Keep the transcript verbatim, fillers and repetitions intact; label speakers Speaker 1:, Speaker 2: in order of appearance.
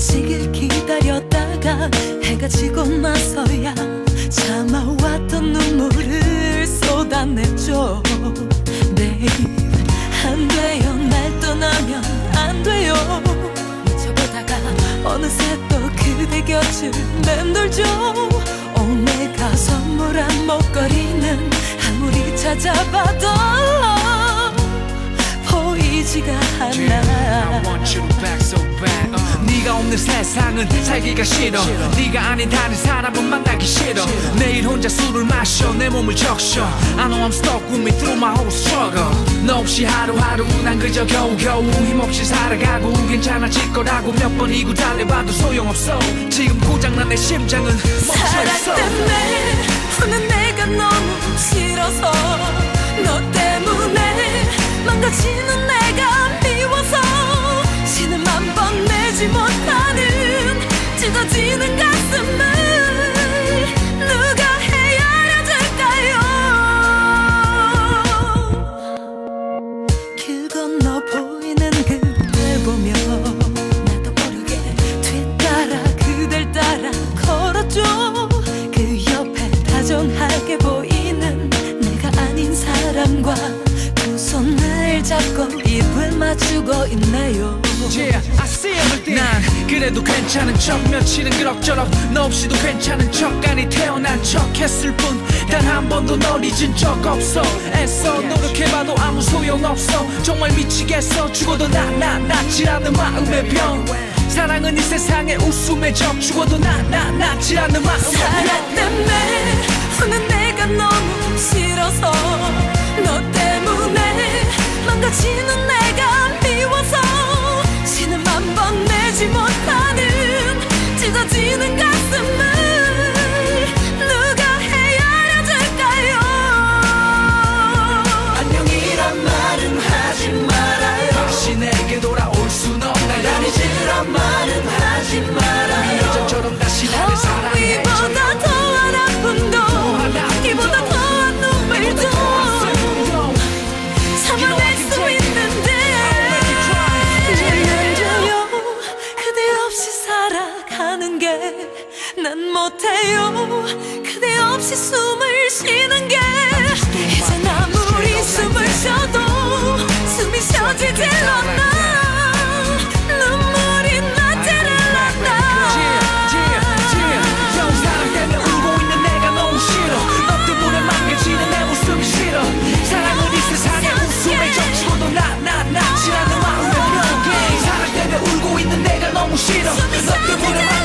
Speaker 1: 지길 기다렸다가 해가 지고 나서야 참아왔던 눈물을 쏟아냈죠. Babe, 안 돼요. 날 떠나면 안 돼요. 저보다가 어느새 또 그대 곁을 맴돌죠. 오, 내가 선물한 목걸이는 아무리 찾아봐도 보이지가 않아.
Speaker 2: 네가 없는 세상은 살기가 싫어. 네가 아닌 다른 사람은 만나기 싫어. 매일 혼자 술을 마셔 내 몸을 적셔. I know I'm stuck with me through my whole struggle. 너 없이 하루하루 난 그저 겨우겨우 힘없이 살아가고 괜찮아질 거라고 몇 번이고 달래봐도 소용없어. 지금 고장난 내 심장은 멈춰있어.
Speaker 1: 사랑 때문에 우는 내가 너무 싫어서 너 때문에 망가지는 내가 미워서 신음한 번 내지 못하는 찢어지는 가슴을 누가 헤아려줄까요? 길 건너 보이는 그댈 보며 나도 모르게 뒤따라 그댈 따라 걸었죠. 그 옆에 다정하게 보이는 내가 아닌 사람과 두 손을 잡고 입을 맞추고 있네요.
Speaker 2: Yeah, I see everything. 난 그래도 괜찮은 척 며칠은 그럭저럭 너 없이도 괜찮은 척 아니 태어난 척 했을 뿐 단 한 번도 널 잊은 적 없어. 애써 노력해봐도 아무 소용없어. 정말 미치겠어. 죽어도 나 나 낫지 않는 마음의 병. 사랑은 이 세상의 웃음의 적. 죽어도 나 나 낫지 않는 마음의 병.
Speaker 1: 사랑 때문에 우는 내가 너무 싫어서 너 때문에 망가지는 내가 미워서 신음 한 번 내지 못하는 찢어지는 가슴을 누가 헤아려줄까요?
Speaker 2: 안녕이란 말은 하지 말아요. 다시 내게 돌아올 순 없나요? 아니지란 말은 하지 말아요. 예전처럼 다시 나를 사랑해.
Speaker 1: 이보다 더한 아픔도 이보다 더한 눈물도 참아낼 수 있는데 난 그대 없이 살아가는 게 난 못해요. 그대 없이 숨을 쉬는 게 이젠 아무리 숨을 쉬어도 숨이 쉬어지질 않아. 눈물이 나지를 않아.
Speaker 2: 사랑 때문에 울고 있는 내가 너무 싫어. 너 때문에 망가지는 내 모습이 싫어. 사랑은 이 세상의 웃음에 적치고도 나 나 낫지 않는 마음의 병. 사랑 때문에 울고 있는 내가 너무 싫어. 너 때문에